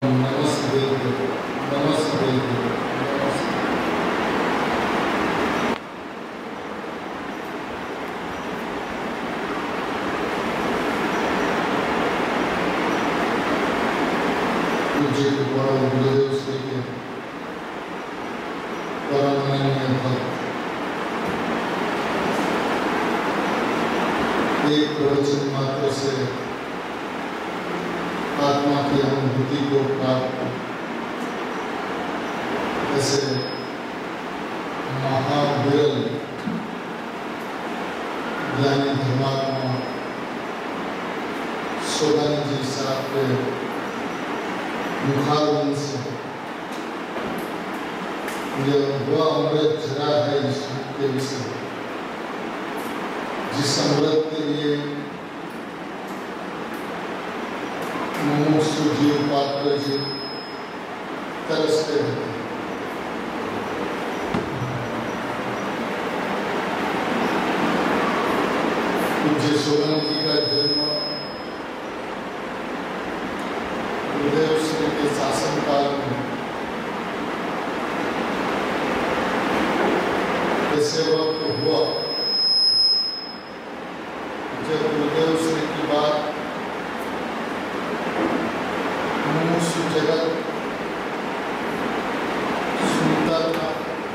नमस्ते नमस्ते मुझे गुरुदेव श्री के परमानंद भक्त एक प्रवचन मात्र से आत्मा की अनुभूति को प्राप्त ऐसे महाविरल ज्ञानी धर्मात्मा शोधन जी साहब के मुखारविंद से यह वह अमृत झरा है इस के विषय, जिस अमृत के लिए मुमुक्षु जीव पात्र जीव तरसते रहते हैं। पूज्य शोधन जी का जन्म गुरुदेव श्री के शासन काल में ऐसे वक्त हुआ जब गुरुदेव श्री की बात मुमुक्षु जगत सुनता था,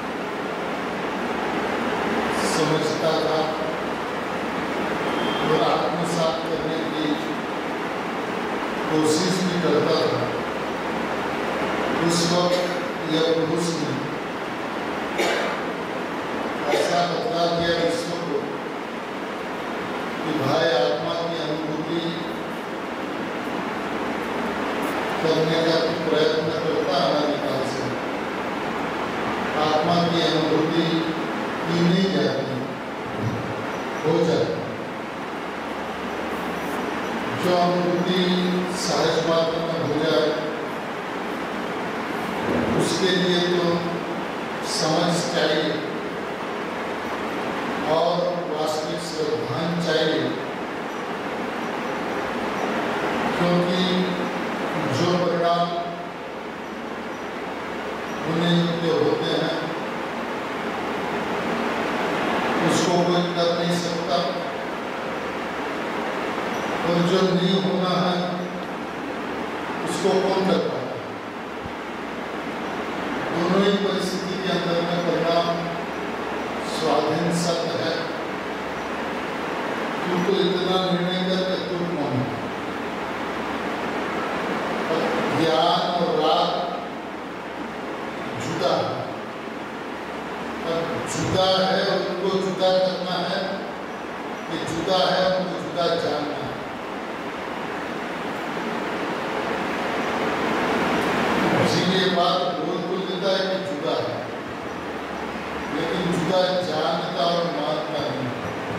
समझता था और आत्मसात करने की कोशिश भी करता था। उस वक्त यह पुरुष ने ऐसा बता दिया विश्व को कि भाई आत्मा की अनुभूति करने का प्रयत्न करता अनादिकाल से, आत्मा की अनुभूति की नहीं जाती, हो जाती। जो अनुभूति सहज मात्र में हो जाए उसके लिए तो समझ चाहिए और वास्तविक श्रद्धान चाहिए, क्योंकि जो परिणाम होने योग्य होते हैं उसको कोई कर नहीं सकता, और जो नहीं होना है उसको कौन कर पाता। दोनों ही परिस्थिति के अंदर में परिणाम स्वाधीन सत्य है। तुमको इतना निर्णय करके तुम कौन है। ज्ञान और राग जुदा है, जुदा है उनको जुदा करना है, ये जुदा है उनको जुदा जानना है। ये बात बोल देता है कि जुदा है, लेकिन जुदा जानता और मानता नहीं।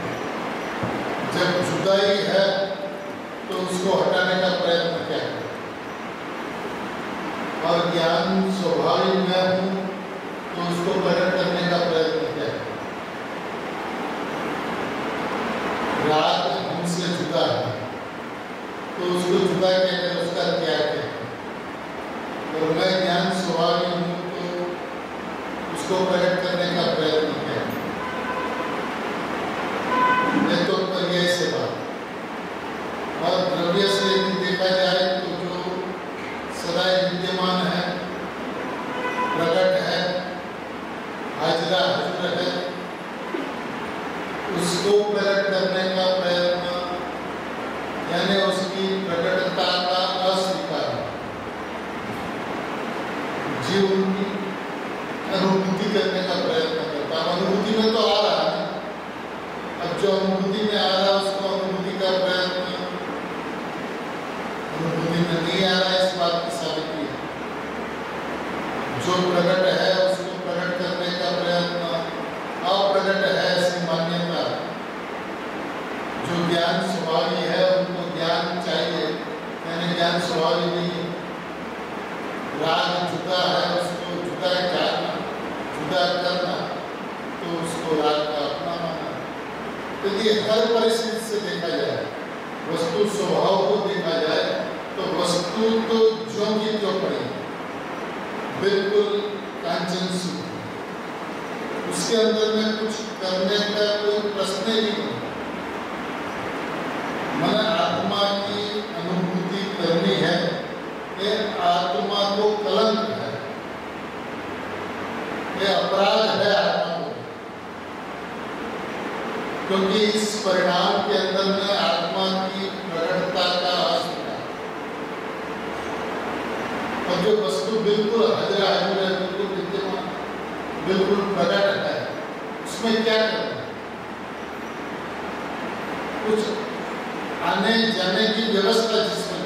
जब जुदाई है तो उसको हटाने का प्रयत्न क्या है, और ज्ञान स्वाभाविक मैं हूँ तो उसको प्रकट करने का प्रयत्न क्या है। राग हमसे जुदा है तो उसको जुदा कहकर उसका क्या है, और मैं ज्ञान स्वाभाविक हूँ तो उसको प्रकट करने का प्रयत्न क्या है। मैं तो पर्याय से बात, और द्रव्य से देखा जाए तो जो सदा विद्यमान है, प्रकट है, हाजरा हजूर है, उसको प्रकट करने का प्रयत्न यानी उसकी प्रकटता का अस्वीकार, जीव उनकी अनुभूति करने का प्रयत्न करता है। अनुभूति में तो आ रहा है, अब जो अनुभूति में आ रहा है उसको अनुभूति का प्रयत्न अनुभूति में नहीं आ रहा है, इस बात की साबिती है। जो प्रकट है उसको प्रकट करने का प्रयत्न, अप्रकट है ऐसी मान्यता। जो ज्ञान स्वाभाविक है उनको ज्ञान चाहिए, यानी ज्ञान स्वाभाविक नहीं है। राग जुदा है, उसको जुदा जानना, जुदा करना, तो उसको राग का अपना मानना। तो ये हर परिस्थिति से देखा जाए, वस्तु स्वभाव को देखा जाए तो वस्तु तो जो की जो वांछन सुख, उसके अंदर में कुछ करने का कोई प्रश्न ही नहीं। मन आत्मा की अनुभूति करनी है, ये आत्मा को कलंक है, ये अपराध है आत्मा को, क्योंकि इस परिणाम के अंदर में आत्मा की प्रकटता का अस्वीकार, और जो वस्तु बिल्कुल हाजिर हाजिर है, बिल्कुल विद्यमान, बिल्कुल प्रकट है, उसमें क्या करना है? कुछ आने जाने की व्यवस्था जिसमें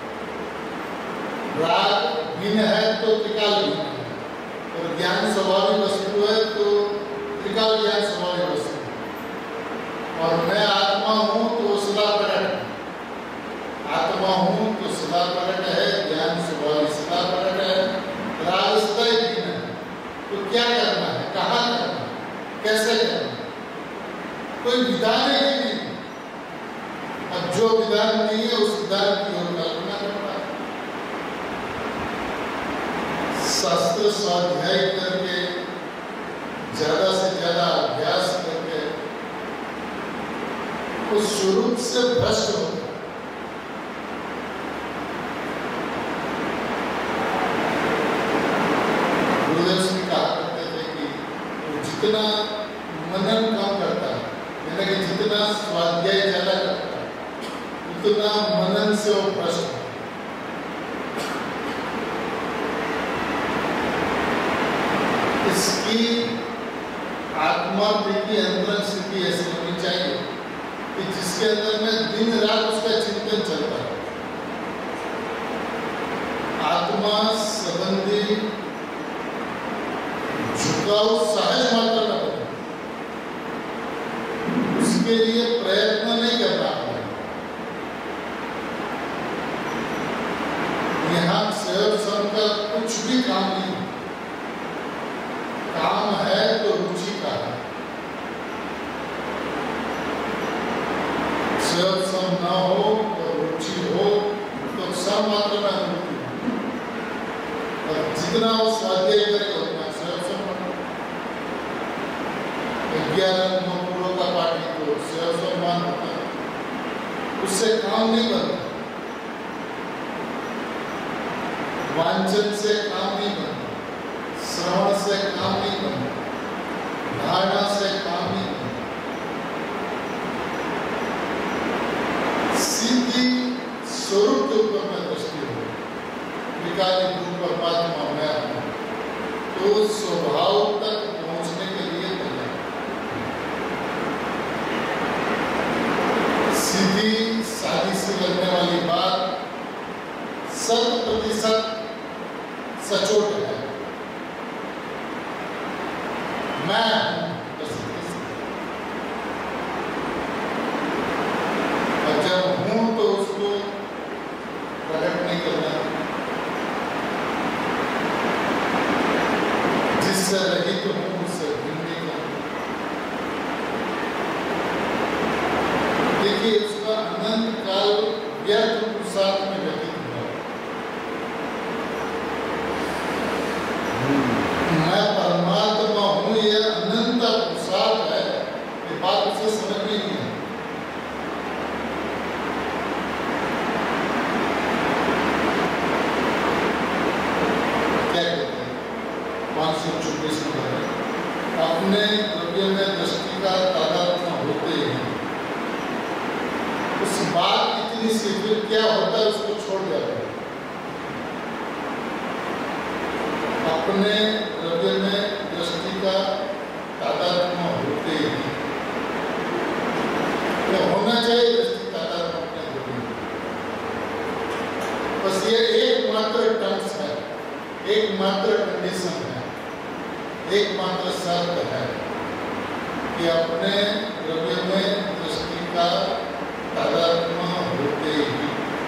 राग भिन्न है तो त्रिकाल भिन्न है, और ज्ञान स्वाभाविक वस्तु है तो त्रिकाल ज्ञान स्वाभाविक वस्तु है। और मैं आत्मा हूँ तो सदा प्रकट है, आत्मा हूँ तो सदा प्रकट है, ज्ञान स्वाभाविक सदा प्रकट है, राग सदा भिन्न है। तो क्या करना है, कहाँ करना है, कैसे करना है? कोई विधान है कि नहीं? अब जो विधान नहीं है उस विधान की ओर कल्पना करना है। शास्त्र स्वाध्याय करके, ज्यादा से ज्यादा अभ्यास करके उस स्वरूप से भ्रष्ट होता है। गुरुदेव जी कहा करते थे कि जितना मनन कम करता है, यानी कि जितना स्वाध्याय ज्यादा करता है, उतना मनन से वो भ्रष्ट है। इसकी आत्मा की अंतरंग स्थिति ऐसी होनी चाहिए कि जिसके अंदर में दिन रात उसका चिंतन चलता है। आत्मा संबंधी झुकाव सहज मात्र न बने, उसके लिए प्रयत्न नहीं करना पड़े। यहाँ सेव संघ का कुछ भी काम नहीं, काम है तो रुचि का है। सेव संघ न हो और रुचि हो तो सब मात्र में अनुभूति, और जितना वो स्वाध्याय करेगा उतना सेव संघ। 11 पूर्व का पाठी तो सेव संघ मान होता है, उससे काम नहीं बनता। वांछन से काम नहीं बनता, श्रवण से काम नहीं बनता, धारणा से काम नहीं बनता। सीधी स्वरूप के ऊपर में दृष्टि हो, विकारी रूप परमात्मा मैं हूं, तो स्वभाव तक पहुंचने के लिए तैयार। सीधी सादी से लगने वाली बात 100% सचोट है, मैं और जब हूं तो उसको प्रकट नहीं करना, जिससे रहित तो हूं उससे भिन्न नहीं करना। देखिए उसका अनंत काल व्यर्थ पुरुषार्थ में व्यतीत हुआ। मैं परमात्मा हूँ, यह अनंत पुरुषार्थ है, ये बात उसे समझ में नहीं है। क्या कहते हैं 524 में, अपने द्रव्य में दृष्टि का तादात्म्य होते हैं, उस बात इतनी सी फिर क्या होता है उसको छोड़ जाता है। अपने द्रव्य में दृष्टि का तादात्म्य होते हैं, तो होना चाहिए दृष्टि तादात्म्य अपने द्रव्य में। बस ये एकमात्र टर्म्स है, एकमात्र कंडीशन है, एकमात्र शर्त है कि अपने द्रव्य में दृष्टि का तादात्म्य होते ही,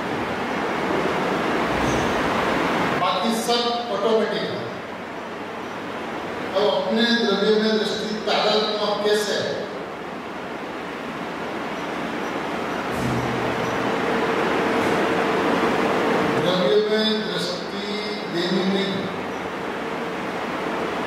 बाकी सब ऑटोमेटिक है। अब अपने द्रव्य में दृष्टि तादात्म्य कैसे है? द्रव्य में दृष्टि देने में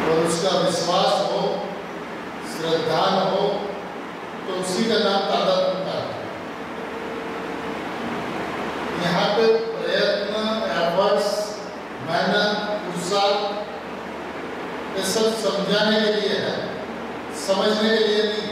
और उसका विश्वास हो, श्रद्धा न हो, तो उसी का नाम तादात्म्यता है। यहाँ पे प्रयत्न, एफर्ट्स, मेहनत, उत्साह ये सब समझाने के लिए है, समझने के लिए नहीं।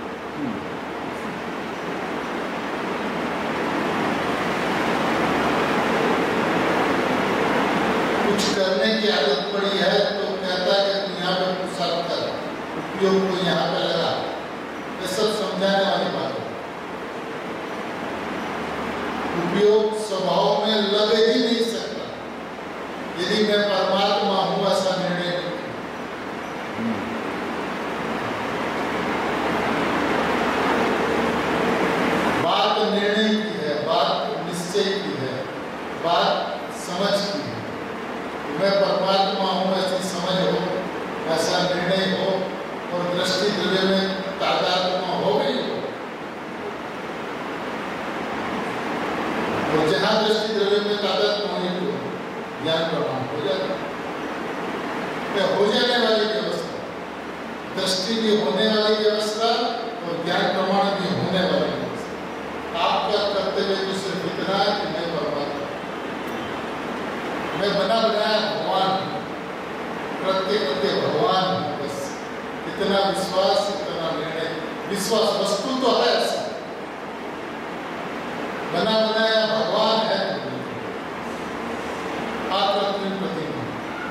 कुछ करने की आदत पड़ी है तो कहता है कि तू यहाँ पे पुरुषार्थ कर, उपयोग को यहाँ पे लगा, ये सब समझाने वाली बात है। उपयोग स्वभाव में लग ही नहीं सकता यदि मैं परमात्मा हूं ऐसा निर्णय नहीं। बात निर्णय की है, बात निश्चय की है, बात समझ की है। मैं परमात्मा हूं ऐसी समझ हो, ऐसा निर्णय हो और दृष्टि द्रव्य में तादात्म्य हो गई हो। और जहां दृष्टि द्रव्य में तादात्म्य होगी तो ज्ञान प्रमाण हो जाता है। हो जाने वाली व्यवस्था, दृष्टि भी होने वाली व्यवस्था और ज्ञान प्रमाण भी होने वाली व्यवस्था। आपका कर्तव्य तो सिर्फ इतना है कि मैं परमात्मा, मैं बना बनाया भगवान, प्रत्येक भगवान हूं। बस इतना विश्वास, इतना निर्णय। विश्वास वस्तु तो है ऐसा, बना बनाया भगवान है, आत्मत्व प्रतिमा।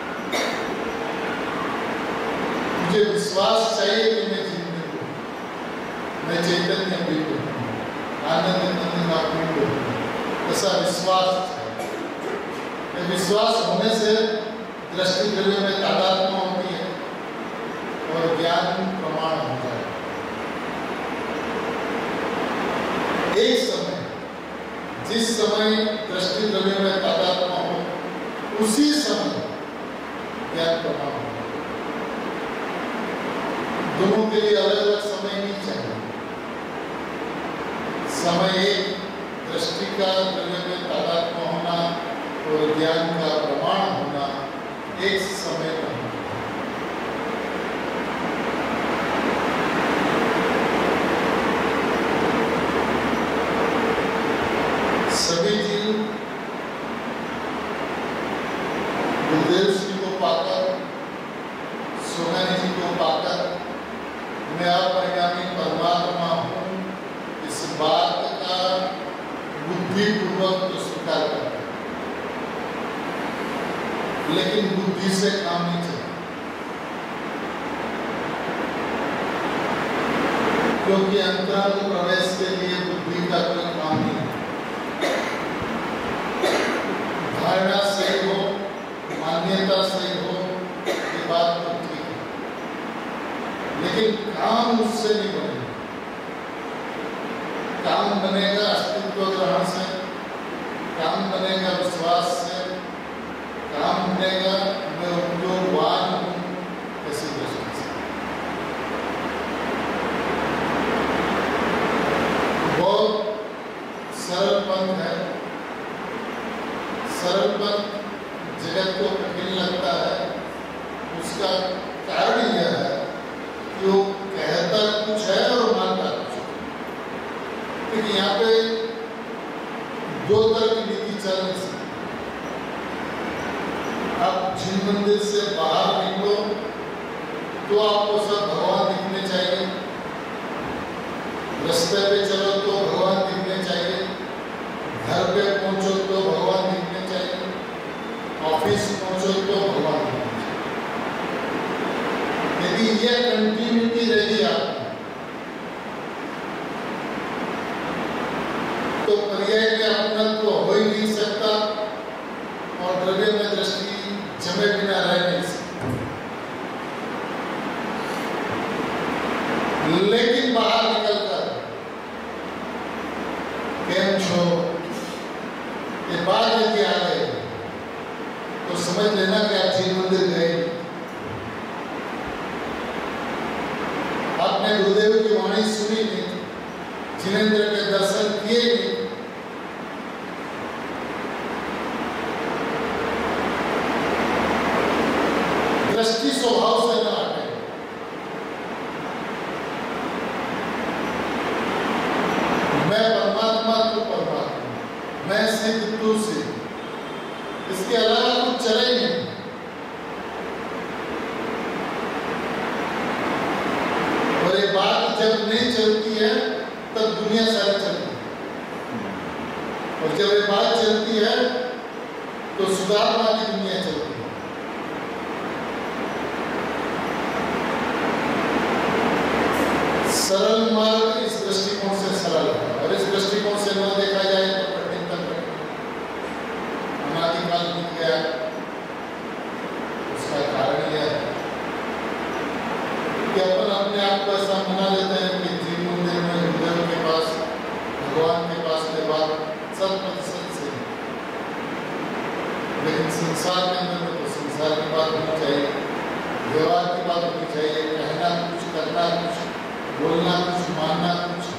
मुझे विश्वास चाहिए कि मैं जीवित हूं, मैं चैतन्य भी हूं, आनंद का पिंड हूं, ऐसा विश्वास। विश्वास होने से दृष्टि द्रव्य में तादात्म्य होती है और ज्ञान प्रमाण होता है। एक समय, जिस समय दृष्टि द्रव्य में तादात्म्य हो, उसी समय ज्ञान प्रमाण होता है। दोनों के लिए अलग अलग समय नहीं चाहिए। समय एक, दृष्टि का द्रव्य में तादात्म्य होना और ज्ञान का प्रमाण होना एक समय में। सभी जीव गुरुदेव श्री को पाकर, सोनानी जी को पाकर मैं अपरिणामी परमात्मा हूं, इस बात का बुद्धिपूर्वक तो स्वीकार करता है, लेकिन बुद्धि से काम नहीं चलता, क्योंकि अंतरंग प्रवेश के लिए बुद्धि का कोई काम नहीं है। धारणा सही हो, मान्यता सही हो, ये बात तो ठीक है, लेकिन काम उससे नहीं बनेगा। काम बनेगा अस्तित्व ग्रहण से, काम बनेगा विश्वास से, काम बनेगा मैं उपयोगवान हूं ऐसी दृष्टि से। बहुत सरल पंथ है। सरल पंथ जगत को कठिन लगता है, उसका कारण यह है कि वो कहता कुछ है और मानता कुछ है। क्योंकि यहाँ पे दो तरह की नीति चल रही है। आप जिन मंदिर से बाहर निकलो तो आपको सब भगवान दिखने चाहिए, रास्ते पे चलो तो भगवान दिखने चाहिए, घर पे पहुंचो तो भगवान दिखने चाहिए, ऑफिस पहुंचो तो भगवान दिखने चाहिए। यदि यह कंटिन्यूटी रही आप तो पर्याय में अपनत्व तो हो ही नहीं सकता और द्रव्य में दृष्टि जमे बिना रह नहीं सकती। लेकिन बाहर निकलकर केम छो ये बात यदि आ गए तो समझ लेना कि आप जिन मंदिर गए। आपने गुरुदेव की वाणी सुनी नहीं, जिनेंद्र के दर्शन किए नहीं, दृष्टि स्वभाव से बात जब नहीं चलती है तब दुनिया सारी चलती है, और जब ये बात चलती है तो सुधार वाली दुनिया चलती है। सरल मार्ग इस दृष्टिकोण से सरल है, और इस दृष्टिकोण से न देखा जाए तो कठिनतम कठिन। अनादिकाल बीत गया, उसका कारण यह है कि अपन अपने आप को ऐसा मना लेते हैं कि जीव मंदिर में गुरुदेव के पास, भगवान के पास के बाद 100% से, लेकिन संसार के अंदर तो संसार की बात होनी चाहिए, व्यवहार की बात होनी चाहिए, कहना कुछ, करना कुछ, बोलना कुछ, मानना कुछ।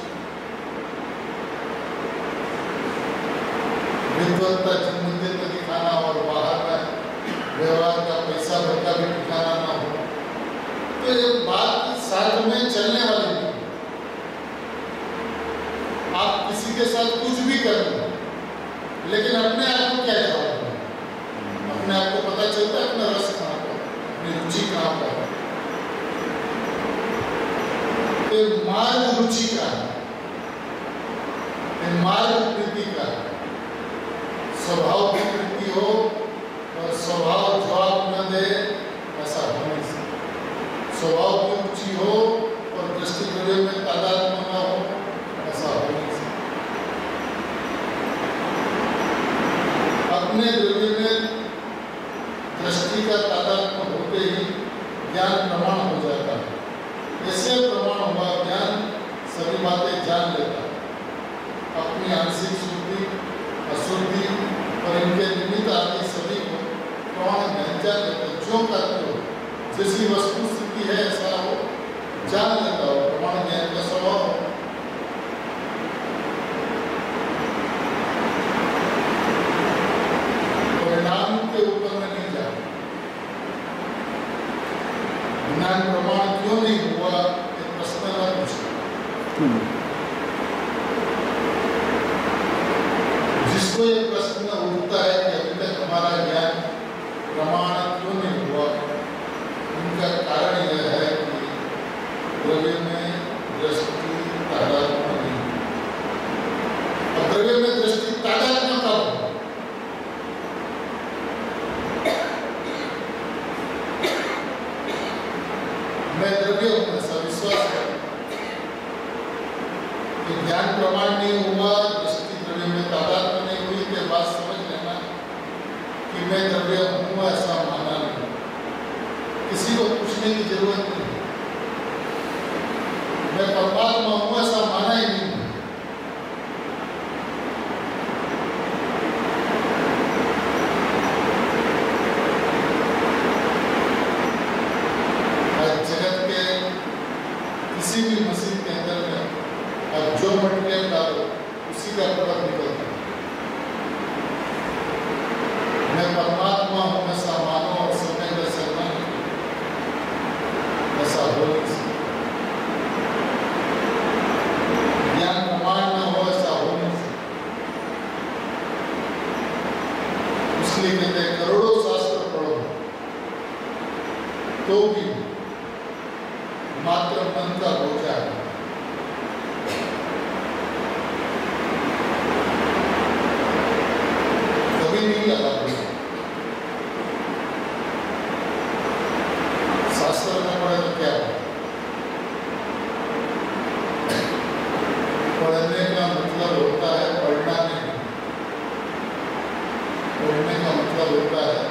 विद्वत्ता जीव मंदिर में दिखाना और बाहर में व्यवहार का पैसा भर का भी ठिकाना ना हो, तो ये बात साथ में चलने वाली नहीं। आप किसी के साथ कुछ भी कर लो, लेकिन अपने आप को क्या जवाब है? अपने आप को पता चलता है अपना रस कहाँ पर, अपनी रुचि कहाँ पर है। ये मार्ग रुचि का है, ये मार्ग प्रीति का है। स्वभाव की प्रीति हो और स्वभाव जवाब न दे, ऐसा हो नहीं सकता। स्वभाव की रुचि हो और दृष्टि द्रव्य में तादात्म्य न हो, ऐसा हो नहीं सकता। अपने द्रव्य में दृष्टि का तादात्म्य होते ही ज्ञान प्रमाण हो जाता है। ऐसे प्रमाण हुआ ज्ञान सभी बातें जान लेता है, अपनी आंशिक शुद्धि, अशुद्धि और इनके निमित्त आदि सभी को प्रमाण ज्ञान जान लेता है। जो करते हो, जैसी वस्तु स्थिति है ऐसा हो जान लेता हो, प्रमाण ज्ञान का स्वभाव। परिणाम के ऊपर में नहीं जाता, ज्ञान प्रमाण क्यों नहीं हुआ ये प्रश्न न पूछना। जिसको ये प्रश्न उठता है कि अभी तक हमारा ज्ञान प्रमाण क्यों नहीं हुआ, उनका कारण यह है कि द्रव्य में दृष्टि तादात्म्य नहीं। अब द्रव्य में दृष्टि तादात्म्य कब हो? मैं द्रव्य हूं ऐसा विश्वास है कि ज्ञान प्रमाण नहीं हुआ, दृष्टि द्रव्य में तादात्म्य नहीं हुई के बाद समझ लेना कि मैं द्रव्य हूं ऐसा माना नहीं। किसी को पूछने की जरूरत नहीं, मैं परमात्मा हूं ऐसा माना ही नहीं। जगत के किसी भी मशीन के अंदर में अब जो मटेरियल डालो उसी का प्रोडक्ट निकलता है। मैं परमात्मा हूं ऐसा मानो और समय का सम्मान, ऐसा हो नहीं सकता। ज्ञान प्रमाण न हो ऐसा हो नहीं सकता। इसलिए कहते हैं करोड़ों शास्त्र पढ़ो तो भी मात्र मन का बोझा है। कभी नहीं लगा शास्त्र में पढ़े तो क्या हो? पढ़ने का मतलब होता है पढ़ना नहीं, पढ़ने का मतलब होता है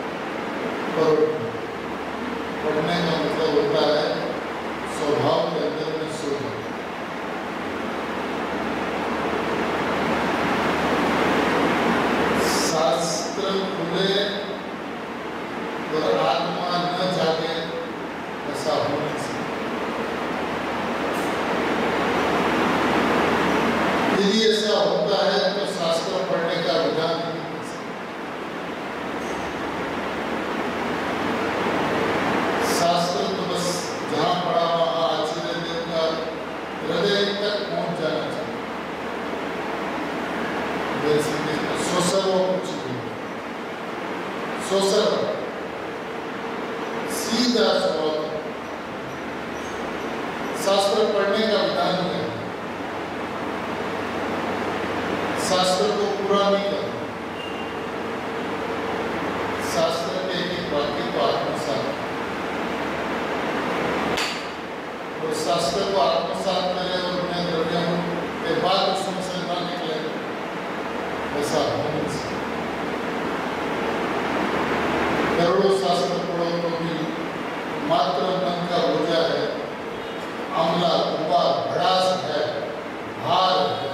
पढ़ने का मतलब होता है स्वभाव के अंदर में शोध। शास्त्र खुले और आत्मा न जागे ऐसा हो नहीं सकता। यदि ऐसा होता है तो शास्त्र पढ़ने का विधान नहीं कर सकता। शास्त्र तो बस जहाँ पढ़ा वहाँ आचार्य देव का हृदय तक पहुँच जाना चाहिए। सोसर वो कुछ नहीं, सोसर सीधा स्वभाव, शास्त्र पढ़ने का विधान है, शास्त्र को पूरा नहीं करना, शास्त्र के एक वाक्य को आत्मसात, और शास्त्र को आत्मसात करे और उन्हें द्रव्यों के बाद उसमें से न निकले, ऐसा हो नहीं सकता। करोड़ों शास्त्र पढ़ो तो भी मात्र मन का बोझा है, अमला कुबा भड़ास है, भार है।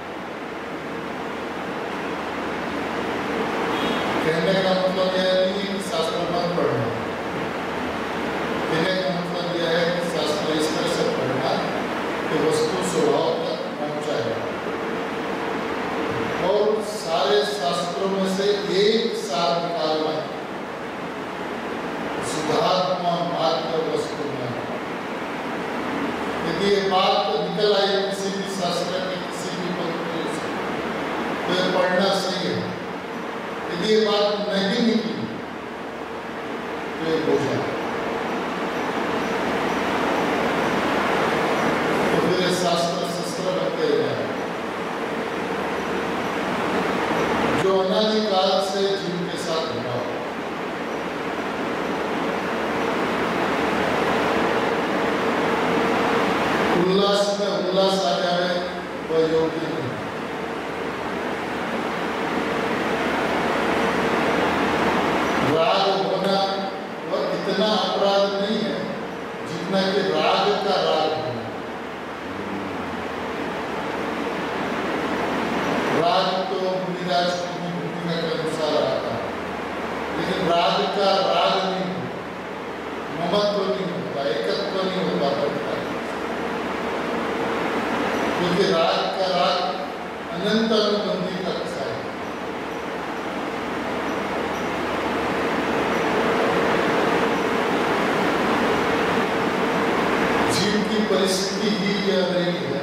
कहने का मतलब यह नहीं है कि शास्त्र मत पढ़ना, कहने का मतलब यह है कि शास्त्र इस तरह से पढ़ना कि वस्तु स्वभाव तक पहुंचाए, और सारे शास्त्रों में से एक सार निकालना, शुद्धात्मा मात्र वस्तु में। यदि ये बात निकल आई किसी भी शास्त्र के किसी भी पंक्ति से, तो ये पढ़ना सही है। यदि ये बात नहीं निकली तो ये बोझा, तो फिर ये शास्त्र शस्त्र बनते जाए जो अनादिकाल से जीव के साथ जुड़ा हो। उल्लास में उल्लास आ जाए वह योग्य नहीं। राग होना वह इतना अपराध नहीं है जितना कि राग का राग होना। राग तो मुनिराज की भूमिका के अनुसार आता है, लेकिन राग का राग नहीं होता, ममत्व नहीं होता, एकत्व नहीं होता पड़ता, क्योंकि राग का राग अनंत अनुबंधी कक्षा है। जीव की परिस्थिति ही यह रही है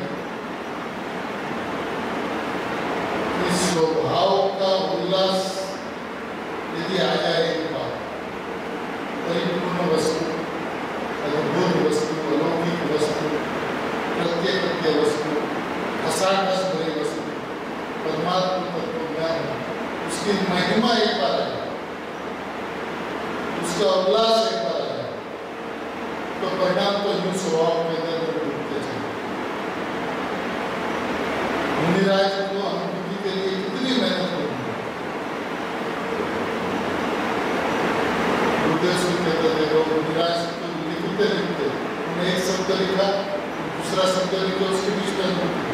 कि स्वभाव का उल्लास यदि आ जाए एक बात, परिपूर्ण वस्तु, अद्भुत वस्तु, अलौकिक वस्तु, प्रत्येक वस्तु, खसाखस भरी वस्तु, परमात्मा तत्व ज्ञान, उसकी महिमा एक बार है, उसका उल्लास एक बार है, तो परिणाम तो यूं स्वभाव के अंदर डूबते चले। मुनिराज को अनुभूति के लिए कितनी मेहनत होगी। मुनिराज तो लिखते लिखते उन्हें एक शब्द लिखा, दूसरा शब्द लिखा, उसके बीच में अनुभूति,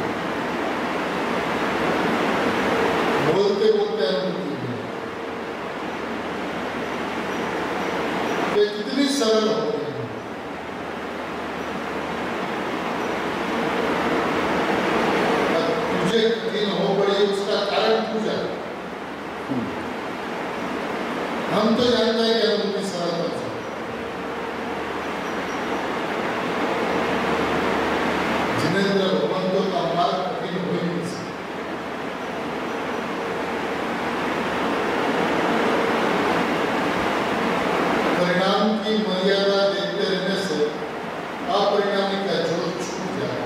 बोलते बोलते अनुभूति, ये कितनी सरल हो गई है। तुझे कठिन हो पड़ी उसका कारण पूछा। हम तो जानते हैं कि अनुभूति सरल हो सकती, जिनेंद्र भगवंतों का मार्ग कठिन हो ही नहीं सकता। परिणाम की मर्यादा देखते रहने से अपरिणामी का जोर छूट जाए।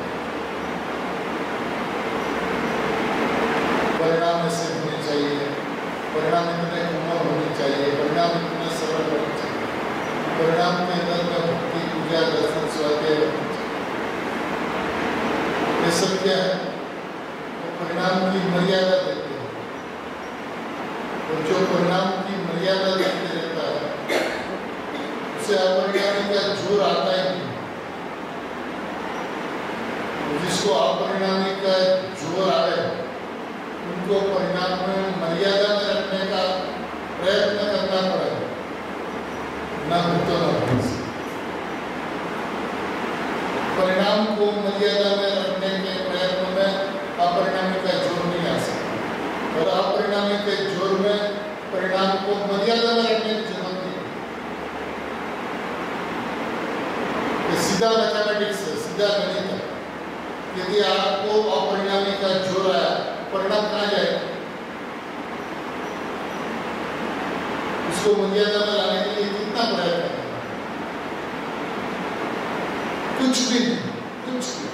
परिणाम ऐसे होने चाहिए, परिणाम इतने कोमल होने चाहिए, परिणाम इतने सरल होने चाहिए, परिणाम के अंदर में भक्ति, पूजा, दर्शन, स्वाध्याय, ये सब क्या है? तो परिणाम की मर्यादा देखते हैं, और जो परिणाम की मर्यादा देखते रहता है उसे अपरिणामी का जोर आता ही नहीं। जिसको अपरिणामी का जोर आए उनको परिणाम में मर्यादा में रखने का प्रयत्न करना पड़ेगा, न भूतो न भविष्य। परिणाम को मर्यादा में रखने के प्रयत्न में अपरिणामी का जोर नहीं आ सकता, और अपरिणामी के जोर में परिणाम को मर्यादा में रखने की जरूरत नहीं। ये सीधा मैथमेटिक्स है, सीधा गणित है। यदि आपको अपरिणामी का जोर आया, परिणाम कहाँ जाएगा? उसको मर्यादा में लाने के लिए कितना प्रयत्न करना? कुछ भी नहीं। कुछ नहीं।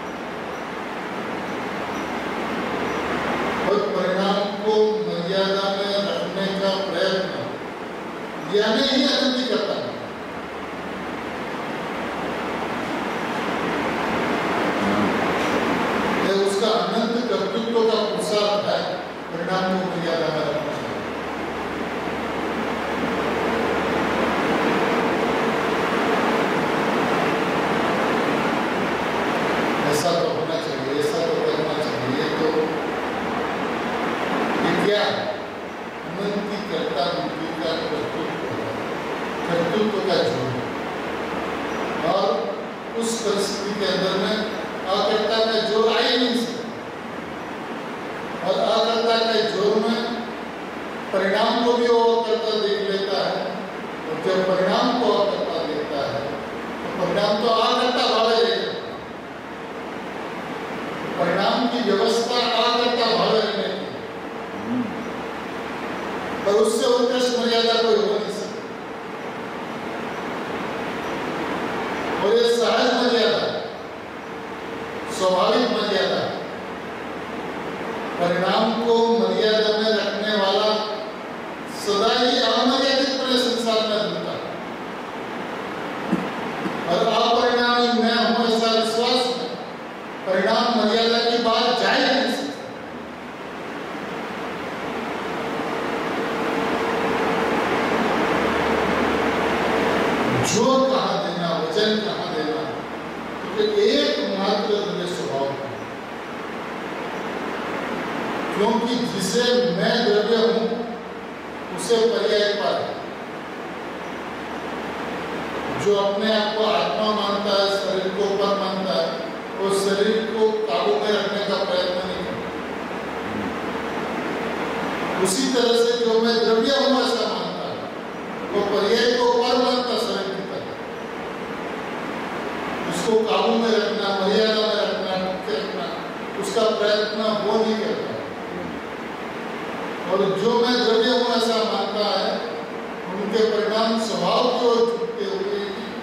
और परिणाम को मर्यादा में रखने का प्रयत्न यानी ही आनंदी करता है। यह उसका अनंत कर्तृत्व का पुरुषार्थ है, परिणाम को मर्यादा में रखना चाहिए। ऐसा तो होना चाहिए, ऐसा तो करना चाहिए, तो क्या उन्नति करता बुद्धि का कर्तृत्व का जोर, और उस परिस्थिति के अंदर में अकर्ता का जोर आ ही नहीं सकता, और अकर्ता के जोर में परिणाम को भी वो अकर्ता देख लेता है, और जब परिणाम को अकर्ता देखता है तो परिणाम तो अकर्ता भावे रहेगा। परिणाम की व्यवस्था अकर्ता भावे रहने की, और उससे उत्कृष्ट मर्यादा कोई हो नहीं सकती। और ये सहज मर्यादा, स्वाभाविक मर्यादा, परिणाम को मर्यादा में रखने वाला सदा ही अमर्यादित पूरे संसार में मिलता है, और अपरिणामी मैं हूं ऐसा विश्वास में परिणाम मर्यादा की बात जा ही नहीं सकती। जोर कहाँ देना, वचन कहाँ देना, तो एकमात्र हृदय स्वभाव है। क्योंकि जिसे मैं द्रव्य हूं उसे पर्याय पर, जो अपने आप को आत्मा मानता है, शरीर को पर मानता है, वो शरीर को काबू में रखने का प्रयत्न नहीं करता। उसी तरह से जो मैं द्रव्य हूं ऐसा मानता है, वो पर्याय को पर मानता शरीर की तरह, उसको काबू में रखना, मर्यादा में रखना, उसका प्रयत्न वो नहीं करता। और जो मैं द्रव्य हूं ऐसा मानता है, उनके परिणाम स्वभाव की ओर झुकते हुए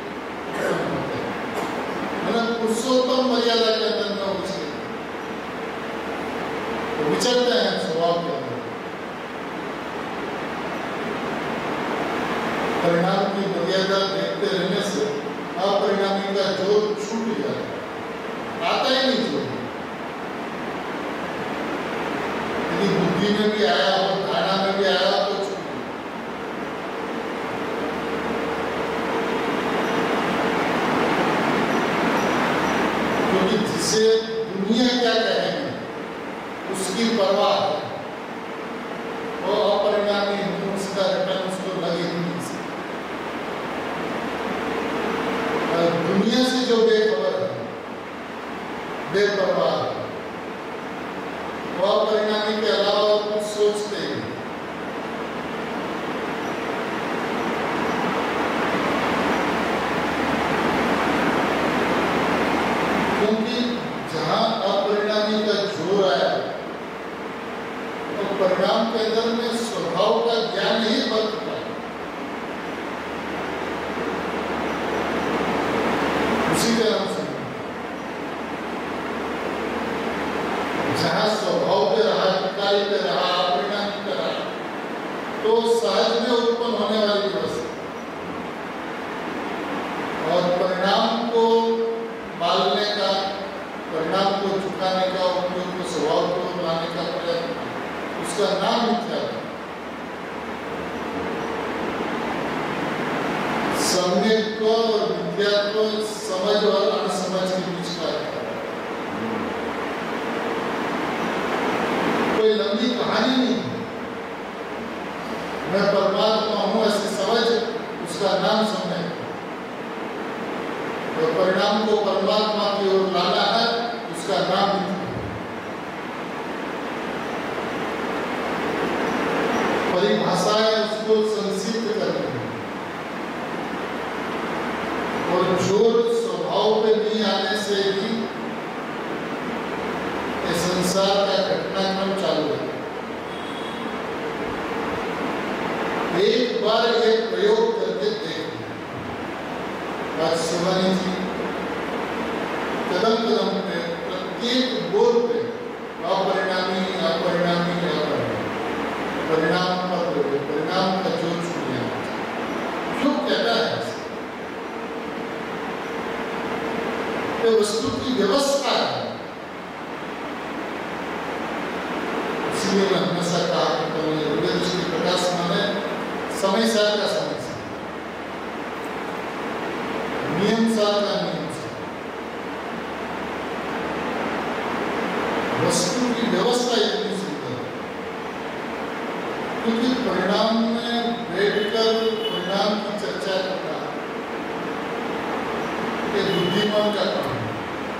पुरुषोत्तम मर्यादा के अंदर में विचरते हैं स्वभाव के अंदर। परिणाम की मर्यादा देखते रहने से अपरिणामी का जोर छूट जाता है, आता ही नहीं जोर। यदि बुद्धि में भी आया हो, धारणा में भी आया हो, तो छूट। क्योंकि जिसे दुनिया क्या कहेगी उसकी परवाह है, वो अपरिणामी है, उसका रिटर्न उसको लगे ही नहीं सकता। दुनिया से जो बेखबर है, बेपरवाह है, वो अपरिणामी के अलावा कुछ सोचते ही नहीं। क्योंकि जहां अपरिणामी का जोर आया तो परिणाम के अंदर में स्वभाव का ज्ञान ही बदलता है। उसी तरह से जहां स्वभाव पे रहा, विकारी पे रहा, अपरिणामी पे रहा, तो सहज में उत्पन्न होने वाली व्यवस्था और परिणाम को पालने का, परिणाम को झुकाने का, उपयोग को स्वभाव को लाने का प्रयत्न, उसका नाम मिथ्या है। सम्यक और विद्या को समझ और अनसमझ के बीच का है। कोई लंबी कहानी नहीं है। मैं परमात्मा हूं ऐसी समझ, उसका नाम सम्यक। और परिणाम को परमात्मा की ओर लाना है, उसका नाम मिथ्या। परिभाषाएं उसको संसिद्ध करती हैं, और जोर स्वभाव पे नहीं आने से ही ये संसार का घटनाक्रम चालू है। एक बार ये प्रयोग करके देख, आज शिवानी जी कदम प्रत्येक बोल पे अपरिणामी अपरिणामी अपरिणामी परिणाम पर परिणाम का जोर छूट जाना चाहिए। क्यों कहता है ये वस्तु की व्यवस्था है। इसलिए मैं हमेशा कहा करता हूँ हृदय दृष्टि प्रकाश माने समय सार का समय सार, नियम सार का नियम सार। वस्तु की व्यवस्था इतनी सुंदर है क्योंकि परिणाम में बैठकर परिणाम की चर्चा करना एक बुद्धिमान का काम है,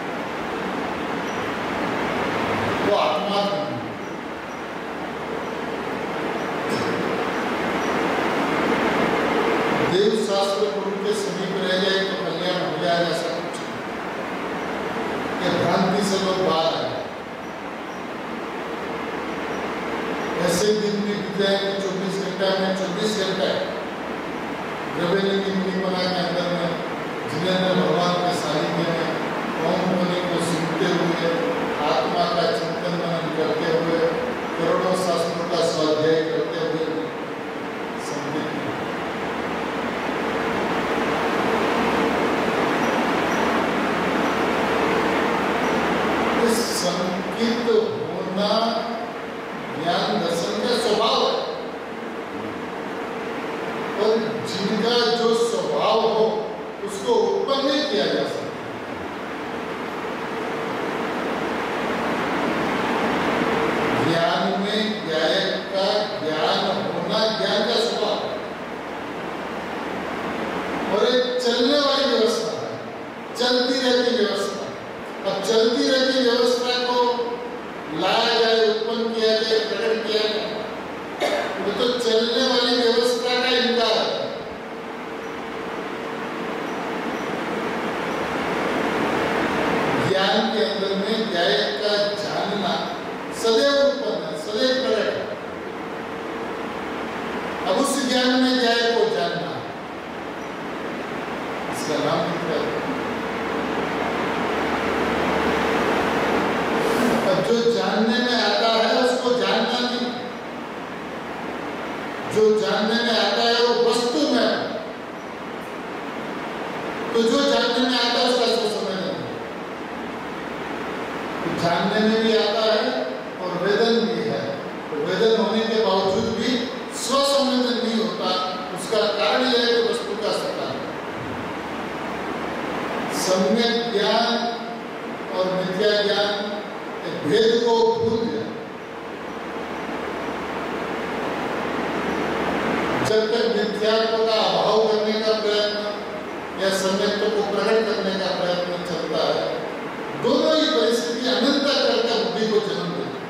वो आत्मा नहीं। देव शास्त्र गुरु के समीप रह जाए तो कल्याण हो जाएगा, ऐसा कुछ ये भ्रांति से लोग बाहर आए। ऐसे दिन में बीत जाएंगे 24 घंटा में 24 घंटा रवेली मुनिपना के अंदर में जिनेंद्र भगवान के सानिध्य में ओम ध्वनि को सुनते हुए आत्मा का चिंतन मनन करते हुए करोड़ों शास्त्रों का स्वाध्याय करते हुए संगीत संकित होना ज्ञान दर्शन का स्वभाव है, और जिनका जो स्वभाव हो उसको उत्पन्न नहीं किया जा सकता। ज्ञान में गायक का ज्ञान होना ज्ञान का स्वभाव है, और एक चलने वाली व्यवस्था है, चलती रहती व्यवस्था। अब चलती रहती व्यवस्था को लाया जाए, उत्पन्न किया जाए, प्रकट किया जाए, तो चलने वाली व्यवस्था का इनकार है। ज्ञान के अंदर में गायक का जानना सदैव उत्पन्न है, सदैव प्रकट है। अब उस ज्ञान में गायक को जानना, इसका नाम क्या है? जो जानने में आता है उसको जानना नहीं, जो जानने में आता है वो वस्तु में, तो जो जानने में आता है उसका सोच समझ नहीं। तो जानने में भी आता है और वेदन भी है, तो वेदन होने के बावजूद भी स्वसंवेदन नहीं होता। उसका कारण यह है कि वस्तु का सत्ता है। सम्यक ज्ञान और मिथ्या ज्ञान भेद को भूल गया। जब तक मिथ्यात्व का अभाव करने का प्रयत्न या सम्यक्त्व को प्रकट करने का प्रयत्न चलता है, दोनों ही परिस्थिति अनंता करके बुद्धि को जन्म देती है।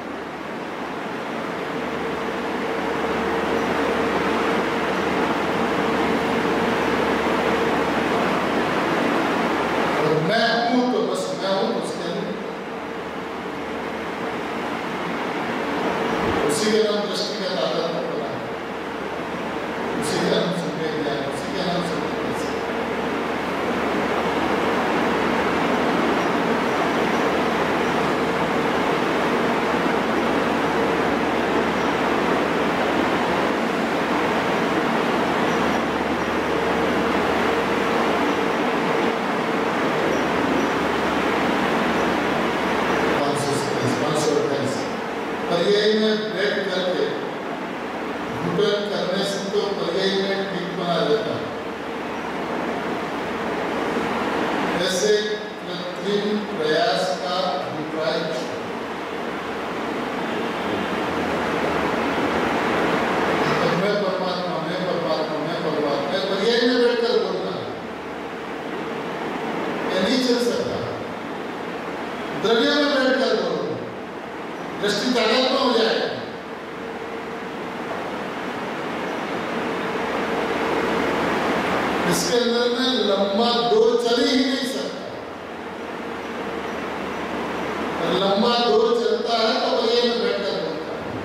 और मैं हूं तो बस मैं हूं, उसके उसी के नाम दृष्टि का तादात्म्य बना, उसी के नाम सम्यक ज्ञान, उसी के नाम सम्यक दर्शन। पर्याय में बैठ करके घुटन करने से तो पर्याय में ठीक बना देता है। ऐसे कृत्रिम प्रयास का अभिप्राय मैं परमात्मा मैं परमात्मा मैं परमात्मा पर्याय में बैठकर बोलना ये नहीं चल सकता। द्रव्य में बैठकर बोलना दृष्टि तादात्म्य हो जाएगा। इसके अंदर में लंबा दौर चल ही नहीं सकता, और लंबा दौर चलता है तो पर्याय में बैठकर बोलता है।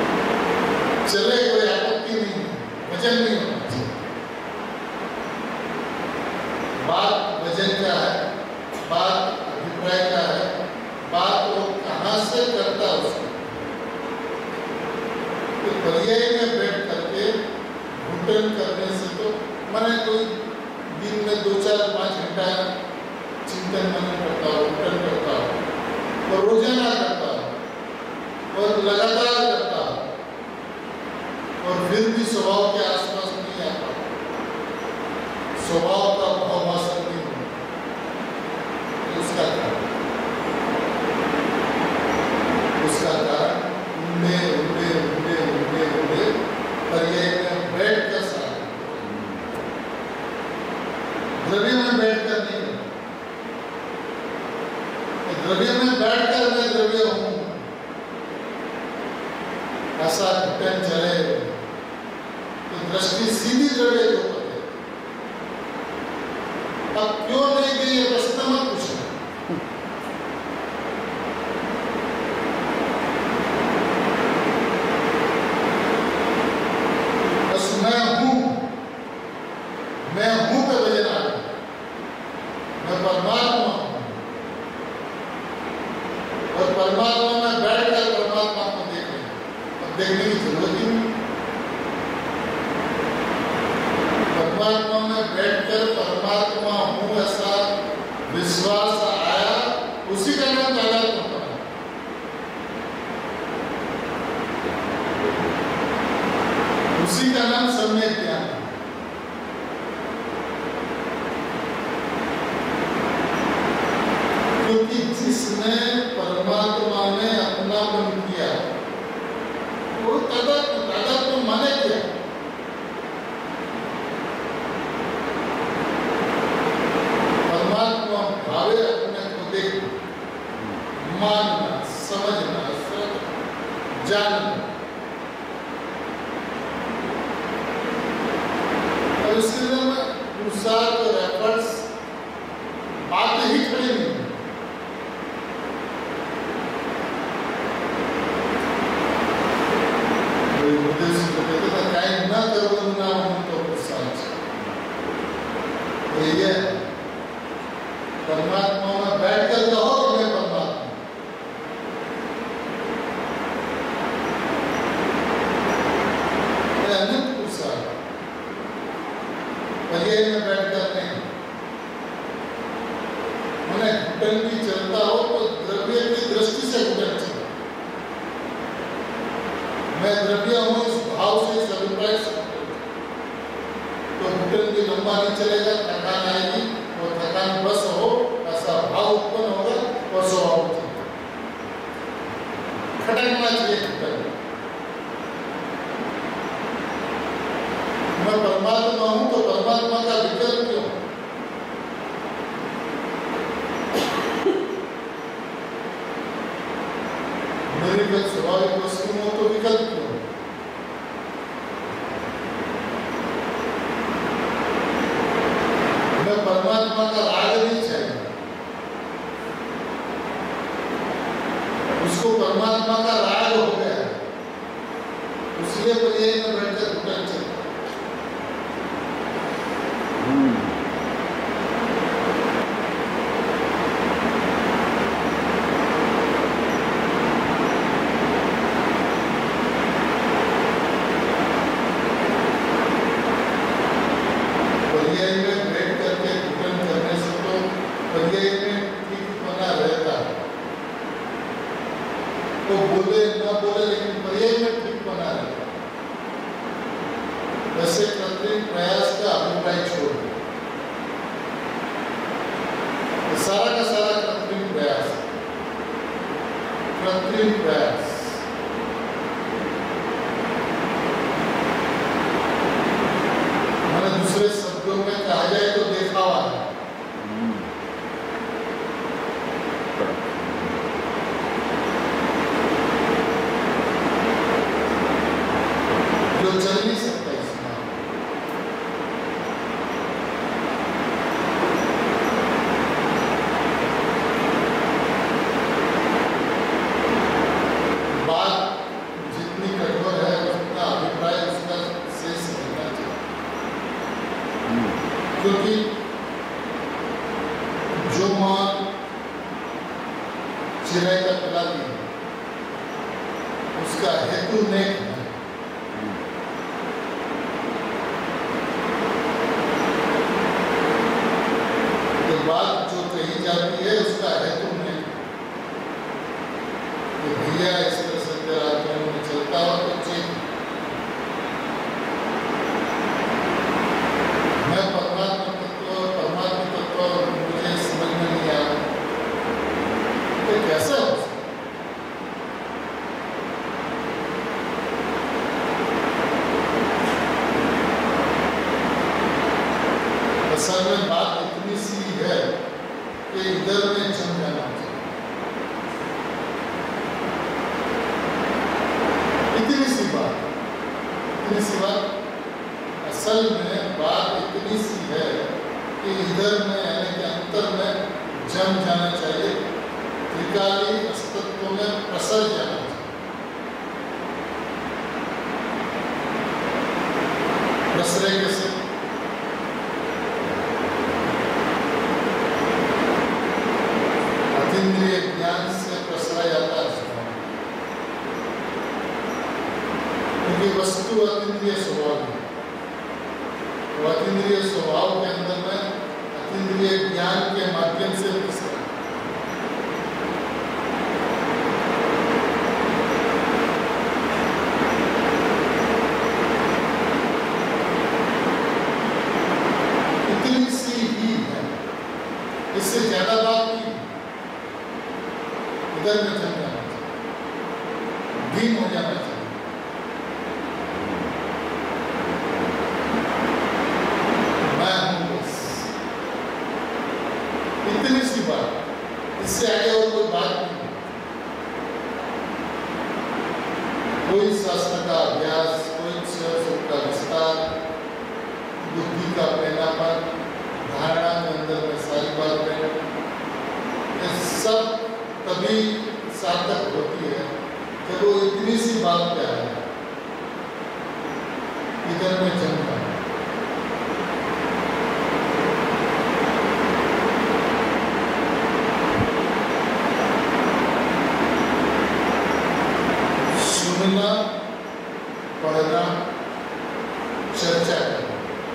चले कोई आपत्ति नहीं, वजन नहीं होना चाहिए। घुटन करने से तो मैंने कोई दिन में 2-4-5 घंटा चिंतन मनन करता हूँ, घुटन करता हूँ और रोजाना करता हूँ और लगातार करता हूँ और फिर भी स्वभाव के आसपास नहीं आता, स्वभाव का भाववासन नहीं होता। उसका कारण उड़े उड़े उड़े उड़े उड़े पर्याय में बैठ कर साथ द्रव्य में बैठ कर नहीं, द्रव्य में बैठ कर मैं द्रव्य हूं ऐसा घटन चले तो दृष्टि सीधी द्रव्य के ऊपर है। अब क्यों नहीं गई ये प्रश्न मत पूछना। बस मैं हूं पे वजन आ गया, मैं परमात्मा हूं और परमात्मा में बैठ कर परमात्मा को देख रहे हैं। अब देखने की जरूरत ही नहीं, परमात्मा में बैठकर परमात्मा हूं ऐसा विश्वास आया, उसी का नाम तादात्म्य है। उसी का नाम सम्यक ज्ञान है। क्योंकि जिसने परमात्मा में अपनापन किया वो तादात्म्य माने क्या? परमात्मा भावे अपने को देख मानना, समझना, जानना और इसके लिए पुरुषार्थ और एफर्ट्स बातें ही खड़ी नहीं। ना करो ना हो तो पुरुषार्थ ये परमात्मा में बैठ कर कहो कि मैं परमात्मा, अनंत पुरुषार्थ पर्याय में बैठ कर नहीं। मैंने घुटन भी चलता हो तो द्रव्य की दृष्टि से घुटन चलता, मैं द्रव्य हूं इस भाव से, इस अभिप्राय से तो घुटन भी लंबा नहीं चलेगा, थकान आएगी और थकान बस हो ऐसा भाव उत्पन्न होगा और स्वभाव खटकना चाहिए घुटन। मैं परमात्मा हूं तो परमात्मा का विकल्प क्यों? मेरी स्वाभाविक वस्तु हो तो विकल्प क्यों? मैं परमात्मा का राग नहीं चाहिए, उसको परमात्मा का राग हो गया, उसलिए पर्याय में बैठकर घुटन चलता। क्योंकि जो मां चिराई का पिलाती है उसका हेतु नेक है, असल में बात इतनी सी है कि इधर में जम जाना चाहिए। इतनी सी बात, असल में बात इतनी सी है कि इधर में यानी कि अंतर में जम जाना चाहिए, त्रिकाली अस्तित्व में प्रसर जाना चाहिए। प्रसरे कैसे? अतीन्द्रिय ज्ञान से प्रसरा जाता है, क्योंकि वस्तु अतीन्द्रिय स्वभाव है। तो अतीन्द्रिय स्वभाव के अंदर में अतीन्द्रिय ज्ञान के माध्यम से प्रसरा। इतनी सी ही है, इससे ज्यादा बात नहीं। इधर में जम जाना चाहिए, दीन हो जाना चाहिए। इतनी सी बात, इससे आगे और कोई बात नहीं। कोई शास्त्र का अभ्यास, कोई सुख का विस्तार, बुद्धि का पैनापन, धारणा के अंदर में सारी बातें, ये सब तभी सार्थक होती है जब वो इतनी सी बात क्या है, इधर में जमता है। सुनना, पढ़ना, चर्चा करना,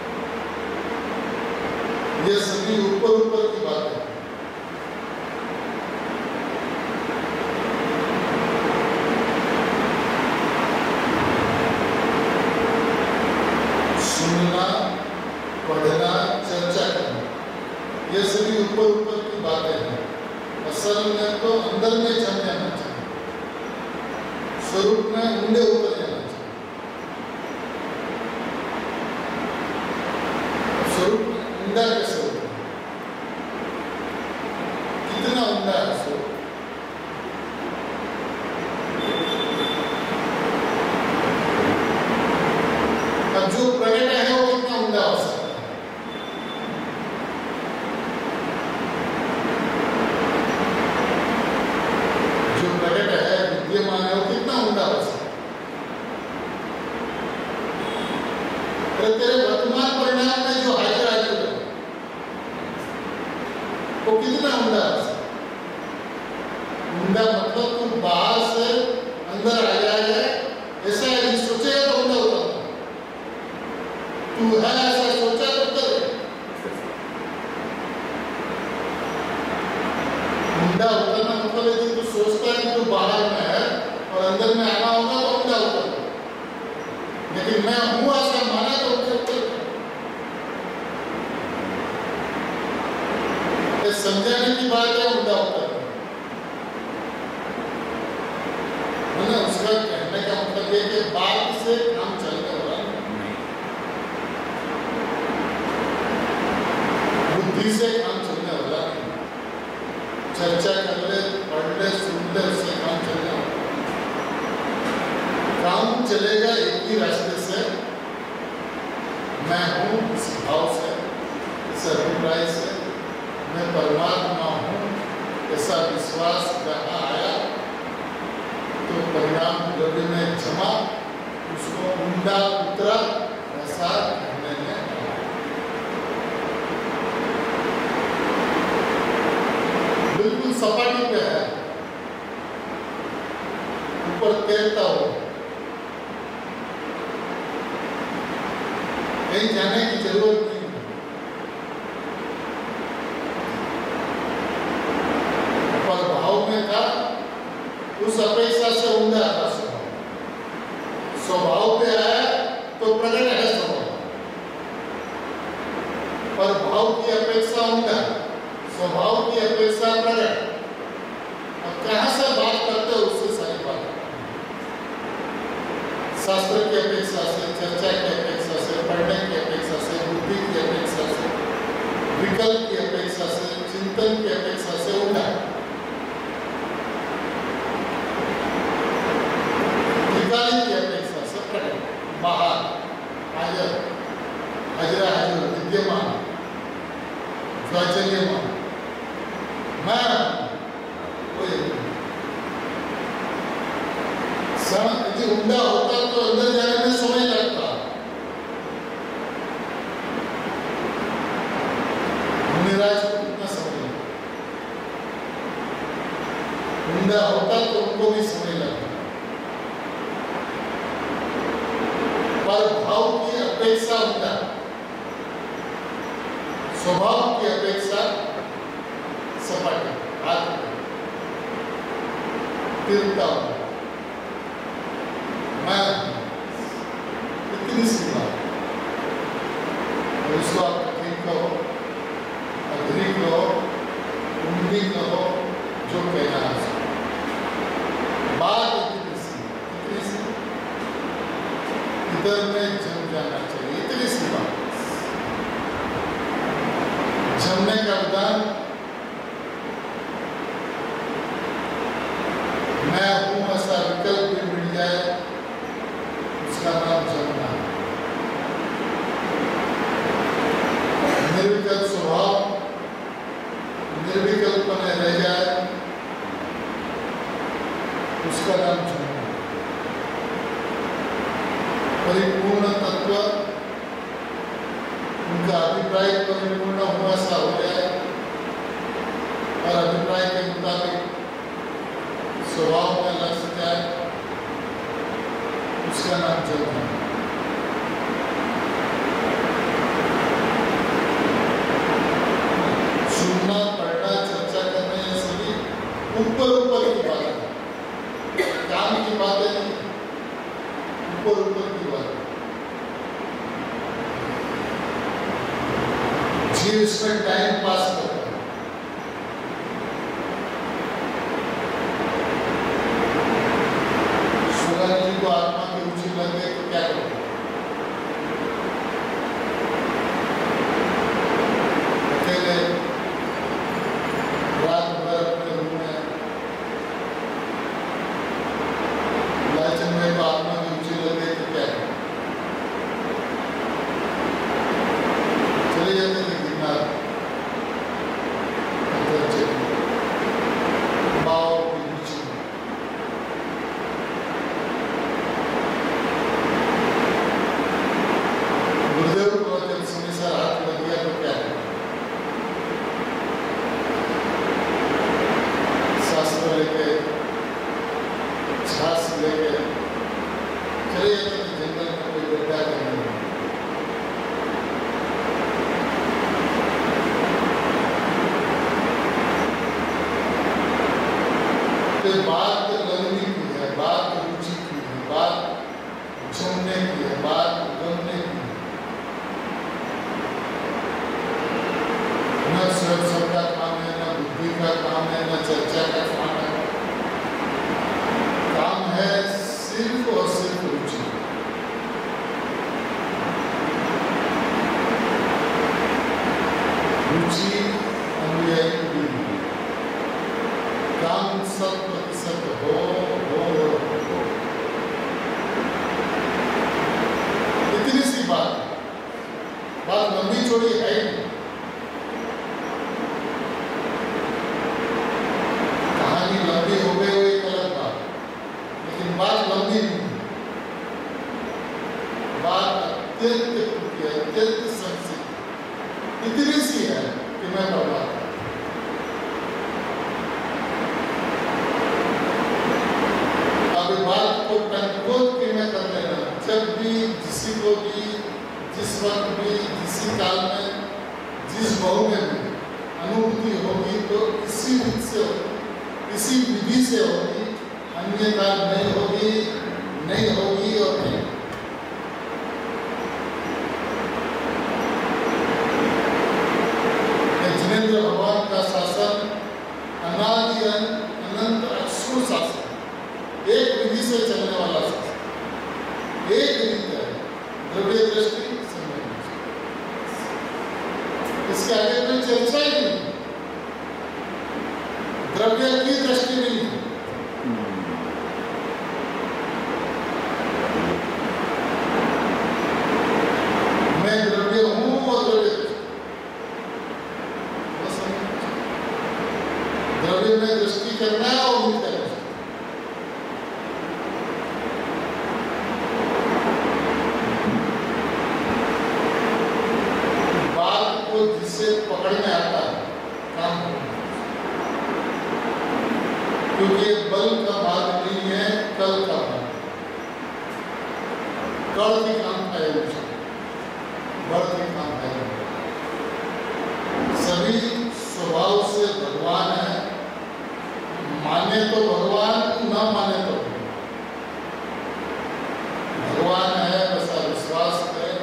ये सभी ऊपर ऊपर की बातें हैं। सुनना, पढ़ना, चर्चा करना, ये सभी ऊपर ऊपर की बातें हैं। असल में तो अंदर में जम जाना चाहिए, स्वरूप में ऊंडे उतर जाना चाहिए। स्वरूप ऊंडा कैसे होता है? कितना ऊंडा है स्वरूप? अब जो प्रकट है वो कितना ऊंडा हो सकता है? जो प्रकट है, विद्यमान है, वो कितना ऊंडा हो सकता है? तेरे वर्तमान परिणाम में जो हाजिर है वो कितना ऊंडा है? ऊंडा मतलब तुम बाहर से अंदर आ जाए, ऐसा यदि सोचेगा तो ऊंडा होता है। तू है ऐसा सोचा तो करे। ऊंडा होता ना मतलब यदि तू सोचता है कि तू बाहर में है और अंदर में आना होगा तो ऊंडा होता है। लेकिन मैं हूँ ऐसा माना तो समझाने की बात है, ऊंडा होता है ना। उसका कहने का मतलब ये कि बात से काम चलने वाला नहीं, बुद्धि से काम चलने वाला नहीं। चर्चा कर ले, पढ़ ले, सुन ले, उससे काम चलने वाला। काम चलेगा एक ही रास्ते से, मैं हूँ इस भाव से, इस अभिप्राय से, मैं परमात्मा हूँ ऐसा विश्वास जहाँ आया तो परिणाम द्रव्य में जमा, उसको ऊंडा उतरा ऐसा कहने में आया। बिल्कुल सपाटी पे है, ऊपर तैरता हो, कहीं जाने की जरूरत नहीं। भाव में था उस अपेक्षा से ऊंडा था स्वभाव। स्वभाव पे आया तो प्रकट है स्वभाव, पर भाव की अपेक्षा ऊंडा, स्वभाव की अपेक्षा प्रकट। अब कहां से बात करते हो उससे सारी बात, शास्त्र की अपेक्षा से, चर्चा की अपेक्षा से, पढ़ने की अपेक्षा से, बुद्धि की अपेक्षा से, विकल्प की अपेक्षा से, चिंतन की अपेक्षा से उल्टा, निकाली की अपेक्षा से प्रकट, बाहर, हाजिर, हाजिरा हाजिर, विद्यमान, ज्वाचल्यमान, मैं यदि उल्टा होता तो अंदर जाने में समय लगता। मुनिराज को कितना समय लगता, उल्टा होता तो उनको भी समय लगता। पर भाव की अपेक्षा उल्टा, स्वभाव की अपेक्षा सपाट, हाथ तिरता हुआ, मैं इतनी सी बात, उसको आप ठीक कहो, अधरिक कहो, उम्मीद कहो, जो कहना है बात इतनी सी इधर में जम जाना चाहिए, इतनी सी बात। जमने का विधान, मैं हूं ऐसा विकल्प भी मिल जाए, उसका नाम जमना। निर्विकल्प स्वभाव निर्विकल्प में रह जाए, उसका नाम जमना। परिपूर्ण तत्व, उनका अभिप्राय परिपूर्ण हुआ सा हो जाए और अभिप्राय के मुताबिक स्वभाव में लग जाए, उसका नाम जमना। सुनना, पढ़ना, चर्चा करना, ये सभी ऊपर ऊपर की बात है, काम की बातें नहीं, ऊपर ऊपर की बात। जीव इसमें टाइम पास करता है। जी को आत्मा की रुचि लग गई तो क्या करोगे? अकेले रात भर अपने रूम में, लालचन में को आत्मा की रुचि लग गई तो क्या करोगे? चले जाते थे गिरनार, बाव की रुचि, बात लगने की है, बात रुचि की है, बात जमने की है, बात गमने की है। न सबका काम है, न बुद्धि का काम है, न चर्चा का काम है। काम है सिर्फ और सिर्फ रुचि। रुचि अनुयायी भी, काम 100% हो। इतनी सी बात, बात लंबी चौड़ी है नहीं। कहानी लंबी हो गई वो एक अलग बात, लेकिन बात लंबी नहीं, बात अत्यंत संक्षिप्त, इतनी सी है कि मैं बर्बाद। बात को टनकोट के में कर लेना, जब भी किसी को भी, जिस वक्त भी, किसी काल में, जिस भाव में भी अनुभूति होगी तो इसी विधि से होगी, इसी विधि से होगी, अन्यथा नहीं होगी, नहीं होगी और नहीं। जिनेंद्र भगवान का शासन अनादि अनंत अक्षुण शासन, एक विधि से चलने वाला शासन, एक विधि है, द्रव्य दृष्टि, समय दृष्टि। इसके आगे कोई चर्चा ही नहीं, द्रव्य की दृष्टि नहीं है। मैं द्रव्य हूं और द्रव्य द्रव्य में दृष्टि करना है और मिलता है। बात को जिससे पकड़ में आता है काम करना, क्योंकि ये बल का भाग नहीं है, कल का भाग, कल की काम है, बल की काम है। सभी स्वभाव से भगवान है, माने तो भगवान, न माने तो भगवान है। ऐसा विश्वास करे,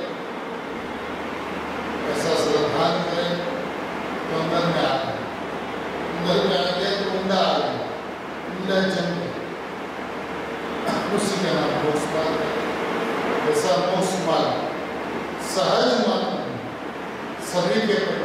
ऐसा श्रद्धान करे तो अंदर में आ गए, अंदर में आ गया तो ऊंडा आ गया, ऊंडा जम गया, उसी का नाम मोक्ष मार्ग है। ऐसा मोक्ष मार्ग सहज मार्ग सभी के